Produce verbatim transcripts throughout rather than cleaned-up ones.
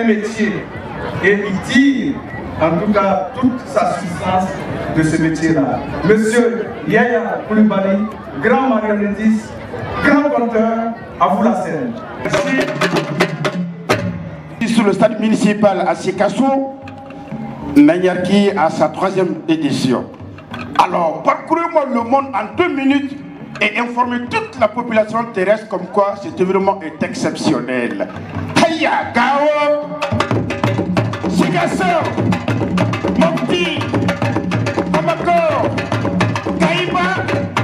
métier et il tire en tout cas toute sa substance de ce métier-là. Monsieur Yaya Coulibaly, grand marionnettiste, grand conteur, à vous la scène. Merci. Sur le stade municipal à Sikasso, Nangnerki a sa troisième édition. Alors, parcourez-moi le monde en deux minutes et informez toute la population terrestre comme quoi cet événement est exceptionnel. Yaya, Gao, Sikasso, Mopti, Bamako, Kaïba,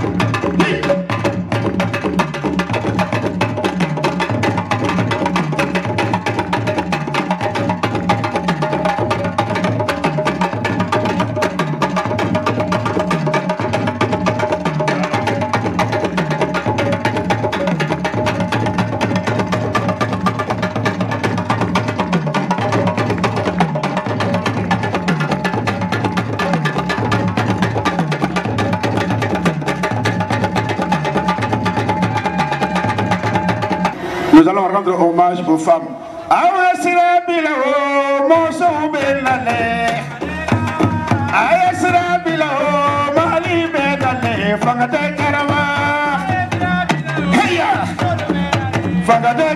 nous allons rendre hommage aux femmes. Fangade